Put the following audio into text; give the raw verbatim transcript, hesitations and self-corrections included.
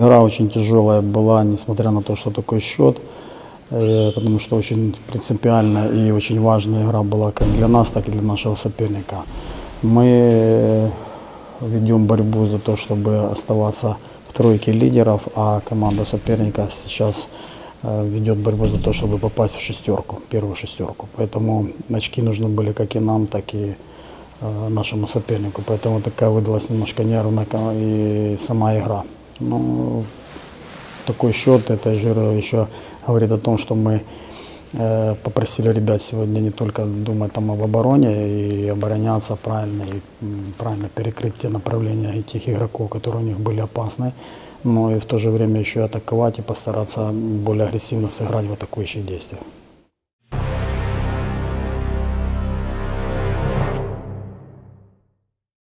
Игра очень тяжелая была, несмотря на то, что такой счет, э, потому что очень принципиальная и очень важная игра была как для нас, так и для нашего соперника. Мы ведем борьбу за то, чтобы оставаться в тройке лидеров, а команда соперника сейчас э, ведет борьбу за то, чтобы попасть в шестерку, первую шестерку. Поэтому очки нужны были как и нам, так и э, нашему сопернику. Поэтому такая выдалась немножко нервная и сама игра. Ну, такой счет, это же еще говорит о том, что мы э, попросили ребят сегодня не только думать там об обороне и обороняться правильно, и м, правильно перекрыть те направления и тех игроков, которые у них были опасны, но и в то же время еще атаковать и постараться более агрессивно сыграть в атакующих действиях.